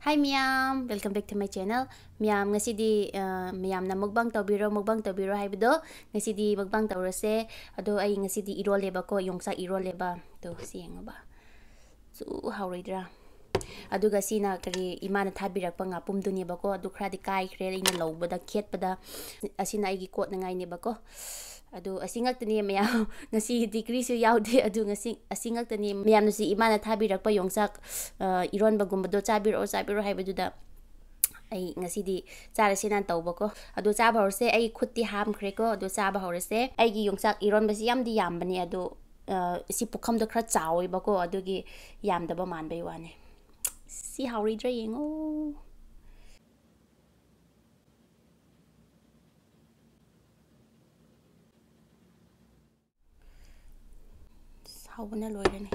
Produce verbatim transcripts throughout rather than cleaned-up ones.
Hi Miam, welcome back to my channel. Miam ngasi di Miam na mukbang tawbiro mukbang tawbiro haibido ngasi di mukbang tawrase ado ay ngasi di iro leba ko yung sa iro leba to siyang ba. So hawridra. Ado gasi na kari imana thabirak pa nga pumduni ba ko ado kradi kai kreli na lawbada khet pada asina ay gikot na ngay ni ba ko. Ado asingak tani mayam ngasi degree su yaude ado ngasi asingak tani mayam si imana thabirak pa yung sak iron bagumdo chabiro chabiro haibaduda ay ngasi di chara sinan tawba ko ado chaba horse ay khutti ham khre ko ado chaba horse ay gi yung sak iron basi yam di yam bani ado si pukham do khra chawi ba ko ado gi yam da ba man bai wane si hawri dra yengo hawna loirane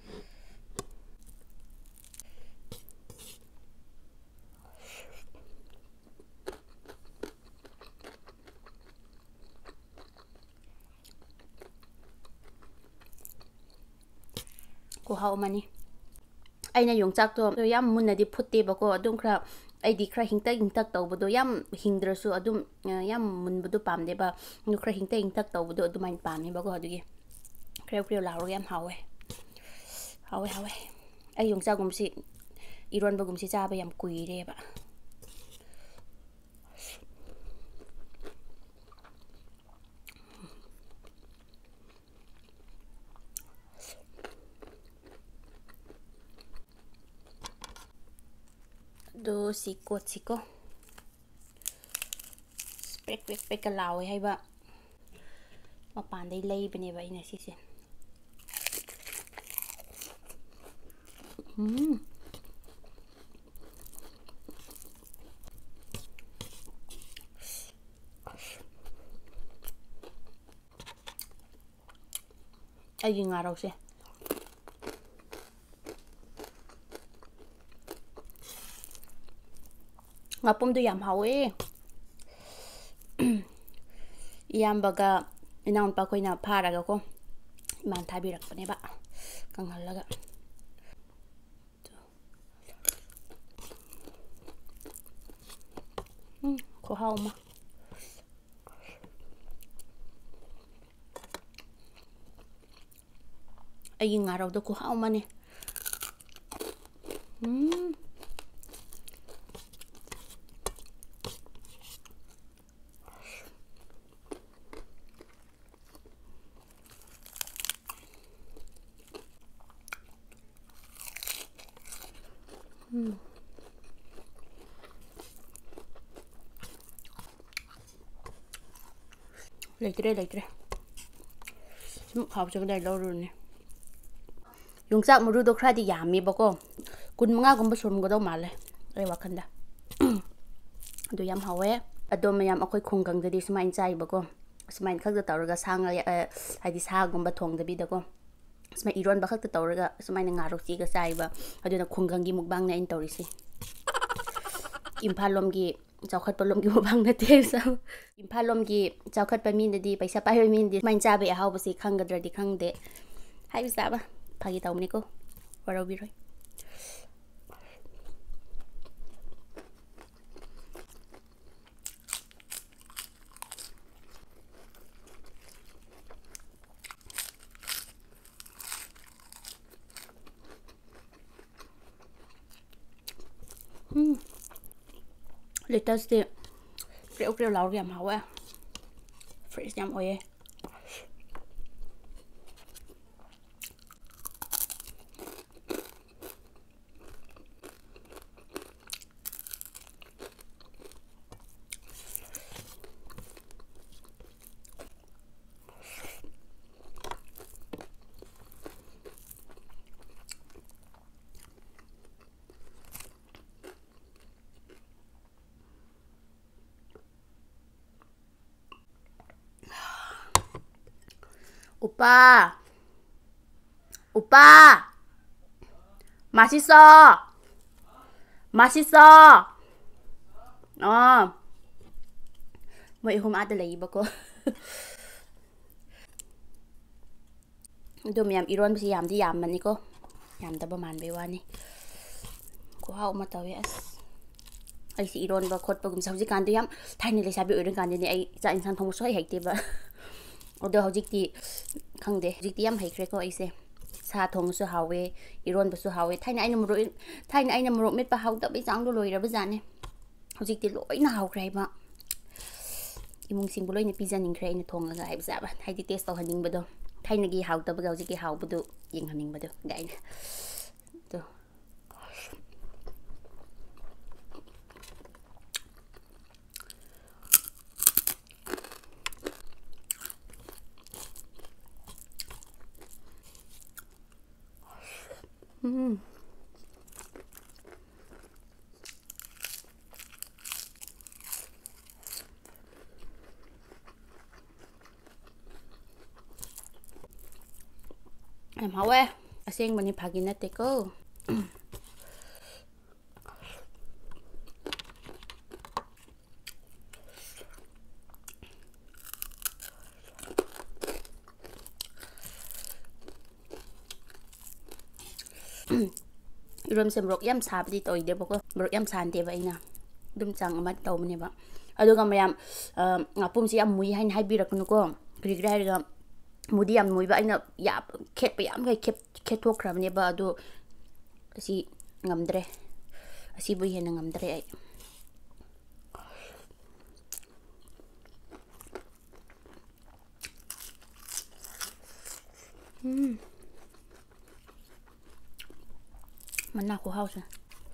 ko haw mani aina yung chak to yam munna di phutte ba ko adum khra ai di khra hingta hingtak tawbdo yam hingdrasu adum yam munbudu pamde ba nu khra hingta hingtak tawbdo adumain pamni ba ko adugi kreu kreu lauro yam hawe hawe hawe ai yung chak gumsi iron ba gumsi cha ba yam kuire ba do siko siko spek spek spek ka lawe hay ba mapan day lay bane ba ina sisi mm ay yung araw siya ngapumdo yam hawe iyambaga inaun pa koy na paraga ko man thabirak pa ne ba kanghalaga hmm ko haw ma ay ngaraw do ko haw ma ne hmm Hmm. Leitre leitre. Sim khau chang dai lo ru ne. Yung sak muru do khra di yam mi ba ko. Kun manga gum ba som go do ma le. Ai wa khan da. Do yam hawe. Ado mayam akoi khunggang da di sumain chai ba ko. Sumain khak da tawraga sang ai di sa gum ba thong da bi da ko. Sumai iron ba khak ta tawraga sumai na ngaro chi ga sai ba aduna khunggang gi mukbang na in tawrisi imphal lom gi chawkhat pa lom gi mukbang na te sa imphal lom gi chawkhat pa min di paisa pa min di main cha be haw ba si khangadra di khangde hai sa ba phagi tawmni ko waro bi roi Hmm. Lettuce thì rượu rượu lẩu giảm hậu à fresh nhắm ôi 오빠 오빠 맛있어 맛있어 어 mấy hôm ăn lấy bako do miyam iron si yam di yam man ni ko yam da ba man be wani ko ꯈꯨꯍꯥꯎ ꯑꯃ ꯇꯧꯋꯦ ꯑꯁ ꯑꯩꯁꯤ ꯏꯔꯣꯟꯕ ꯈꯣꯠꯄꯒꯨꯝꯕꯁꯦ ꯍꯧꯖꯤꯛꯀꯥꯟꯗꯤ ꯌꯥꯝ ꯊꯥꯏꯅ ꯂꯩꯁꯥꯕꯤ ꯑꯣꯏꯔꯀꯥꯟꯗꯅꯤ ꯑꯩ ꯆꯥꯛ ꯏꯟꯁꯥꯡ ꯊꯣꯡꯕꯁꯨ ꯍꯩ ꯍꯩꯇꯦꯕ ꯑꯗꯣ ꯍꯧꯖꯤꯛꯇꯤ ꯈꯪꯗꯦ ꯍꯧꯖꯤꯛꯇꯤ ꯌꯥꯝ ꯍꯩꯈ꯭ꯔꯦꯀꯣ ꯑꯩꯁꯦ ꯁꯥ ꯊꯣꯡꯕꯁꯨ ꯍꯥꯎꯋꯦ ꯏꯔꯣꯟꯕꯁꯨ ꯍꯥꯎꯋꯦ ꯊꯥꯏꯅ ꯑꯩꯅ ꯃꯣꯔꯣꯛ ꯊꯥꯏꯅ ꯑꯩꯅ ꯃꯣꯔꯣꯛ ꯃꯦꯠꯄ ꯍꯥꯎꯇꯕꯩ ꯆꯥꯡꯗꯣ ꯂꯣꯏꯔꯕꯖꯥꯠꯅꯦ ꯍꯧꯖꯤꯛꯇꯤ ꯂꯣꯏꯅ ꯍꯥꯎꯈ꯭ꯔꯦ ꯍꯥꯏꯕ ꯏꯃꯨꯡꯁꯤꯡꯕꯨ ꯂꯣꯏꯅ ꯄꯤꯖꯅꯤꯡꯈ꯭ꯔꯦ ꯑꯩꯅ ꯊꯣꯡꯉꯒ ꯍꯥꯏꯕ ꯆꯥꯕ ꯍꯥꯏꯗꯤ ꯇꯦꯁ ꯇꯧꯍꯟꯅꯤꯡꯕꯗꯣ ꯊꯥꯏꯅꯒꯤ ꯍꯥꯎꯇꯕꯒ ꯍꯧꯖꯤꯛꯀꯤ ꯍꯥꯎꯕꯗꯨ ꯌꯦꯡꯍꯟꯅꯤꯡꯕꯗꯣ ꯒꯥꯏꯅ ꯑꯗꯣ 음. ꯌꯥꯝ ꯍꯥꯎꯋꯦ ꯑꯁꯦꯡꯕꯅꯤ ꯐꯥꯒꯤ ꯅꯠꯇꯦꯀꯣ 이러면서 모록 ꯌꯥꯝ ꯁꯥꯕꯗꯤ ꯇꯧꯏꯗꯦꯕꯀꯣ 모록 ꯌꯥꯝ ꯁꯥꯟꯗꯦꯕ ꯑꯩꯅ ꯑꯗꯨꯝ ꯆꯥꯡ ꯑꯃ ꯇꯧꯕꯅꯦꯕ ꯑꯗꯨꯒ ꯃꯌꯥꯝ ꯉꯥꯄꯨꯝꯁꯤ ꯌꯥꯝ ꯃꯨꯏ ꯍꯥꯏꯅ ꯍꯥꯏꯕꯤꯔꯛꯀꯅꯨꯀꯣ ꯀꯔꯤꯒꯤꯔ ꯍꯥꯏꯔꯒ ꯃꯨꯗꯤ ꯌꯥꯝ ꯃꯨꯏꯕ ꯑꯩꯅ ꯌꯥꯝ ꯈꯦꯠꯄ ꯌꯥꯝꯈꯩ ꯈꯦꯠꯊꯣꯛꯈ꯭ꯔꯕꯅꯦꯕ ꯑꯗꯨ ꯑꯁꯤ ꯉꯝꯗ꯭ꯔꯦ ꯑꯁꯤꯕꯨ ꯍꯦꯟꯅ ꯉꯝꯗ꯭ꯔꯦ ꯑꯩ 음. 만나 고하우스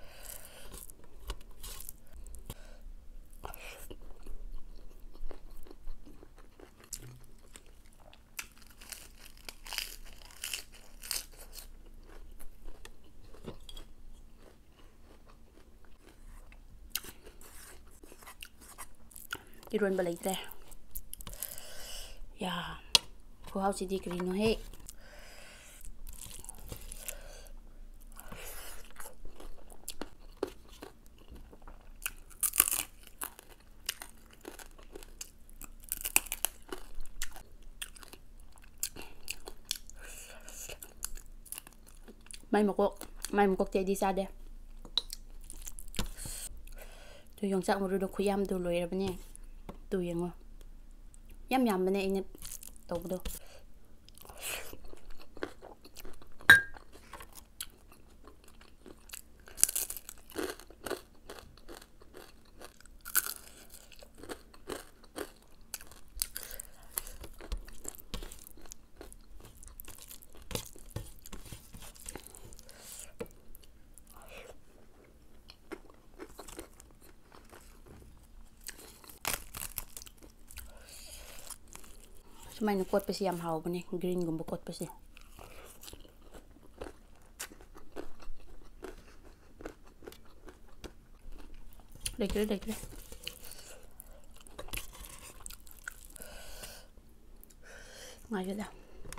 이런 거 있대 야 고하우스디 그리노 해 많이 먹고 많이 먹고 때디 싸대 또 영상으로도 구얌도 로이러버니 또 영어 얌얌만에 이네 또부도 수많은 꽃밭이 얌 하오버네 그린 곰보 꽃밭이 그래 그래 그래 맞아다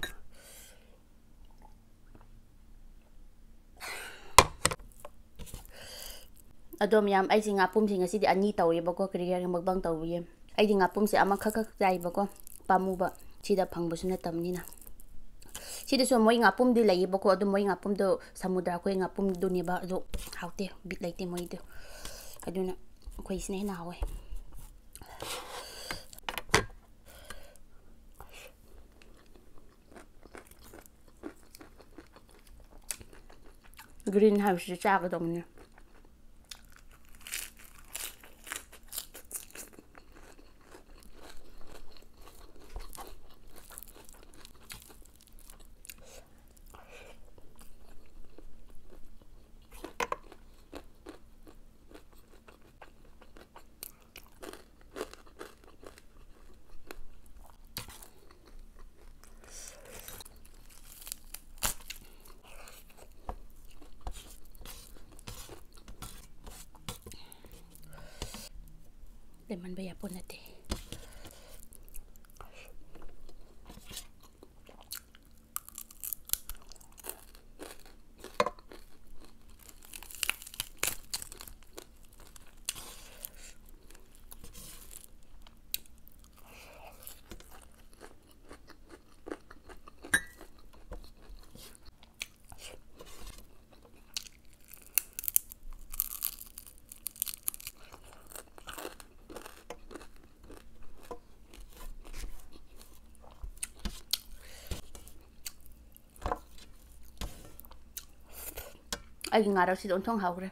ꯑꯗꯣ ꯃꯌꯥꯝ ꯑꯩꯁꯤ ꯉꯥꯄꯨꯝꯁꯤ ꯉꯁꯤꯗꯤ ꯑꯅꯤ ꯇꯧꯋꯦꯕꯀꯣ ꯀꯔꯤꯒꯤꯔ ꯃꯛꯕꯥꯡ ꯇꯧꯕꯤꯌꯦ ꯑꯩꯗꯤ ꯉꯥꯄꯨꯝꯁꯤ ꯑꯃꯈꯛ ꯈꯛ ꯆꯥꯏꯕꯀꯣ ꯄꯥꯝꯃꯨꯕ ꯁꯤꯗ ꯐꯪꯕꯁꯨ ꯅꯠꯇꯕꯅꯤꯅ ꯁꯤꯗꯁꯨ ꯃꯣꯏ ꯉꯥꯄꯨꯝꯗꯤ ꯂꯩꯌꯦꯕꯀꯣ ꯑꯗꯨ ꯃꯣꯏ ꯉꯥꯄꯨꯝꯗꯣ ꯁꯃꯨꯗ꯭ꯔ ꯑꯩꯈꯣꯏ ꯉꯥꯄꯨꯝꯗꯨꯅꯦꯕ ꯑꯗꯣ ꯍꯥꯎꯇꯦ ꯕꯤꯠ ꯂꯩꯇꯦ ꯃꯣꯏꯗꯣ ꯑꯗꯨꯅ ꯑꯩꯈꯣꯏꯁꯤꯅ ꯍꯦꯟꯅ ꯍꯥꯎꯋꯦ 그린 하우스 짜거든요. Teman bayar pun nanti. ꯑꯩꯒꯤ ꯉꯥꯔꯛꯁꯤꯗ ꯑꯣꯟꯊꯣꯡ ꯍꯥꯎꯈ꯭ꯔꯦ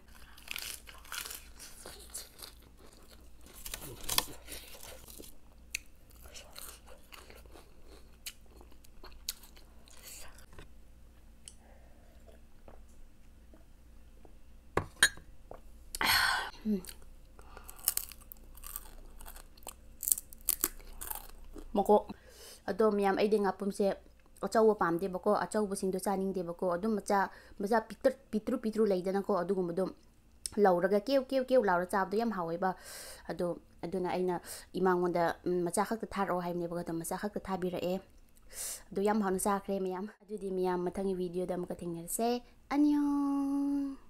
ꯃꯀꯣꯛ ꯑꯗꯣ ꯃꯌꯥꯝ ꯑꯩꯗꯤ ꯉꯥꯄꯨꯝꯁꯦ ꯑꯆꯧꯕ ꯄꯥꯝꯗꯦꯕꯀꯣ ꯑꯆꯧꯕꯁꯤꯡꯗꯣ ꯆꯥꯅꯤꯡꯗꯦꯕꯀꯣ ꯑꯗꯨꯝ ꯃꯆꯥ ꯃꯆꯥ ꯄꯤꯛꯇ꯭ꯔꯨ ꯄꯤꯛꯇ꯭ꯔꯨ ꯄꯤꯛꯇ꯭ꯔꯨ ꯂꯩꯗꯅꯀꯣ ꯑꯗꯨꯒꯨꯝꯕꯗꯣ ꯂꯧꯔꯒ ꯀꯦꯎ ꯀꯦꯎ ꯀꯦꯎ ꯂꯥꯎꯔ ꯆꯥꯕꯗꯣ ꯌꯥꯝ ꯍꯥꯎꯋꯦꯕ ꯑꯗꯣ ꯑꯗꯨꯅ ꯑꯩꯅ ꯏꯃꯥꯉꯣꯟꯗ ꯃꯆꯥ ꯈꯛꯇ ꯊꯥꯔꯛꯑꯣ ꯍꯥꯏꯕꯅꯦꯕꯀꯣ ꯑꯗꯣ ꯃꯆꯥ ꯈꯛꯇ ꯊꯥꯕꯤꯔꯛꯑꯦ ꯑꯗꯣ ꯌꯥꯝ ꯍꯥꯎꯅ ꯆꯥꯈ꯭ꯔꯦ ꯃꯌꯥꯝ ꯑꯗꯨꯗꯤ ꯃꯌꯥꯝ ꯃꯊꯪꯒꯤ ꯚꯤꯗꯤꯑꯣꯗ ꯑꯃꯨꯛꯀ ꯊꯦꯡꯅꯔꯁꯦ ꯑꯟꯌꯣꯟ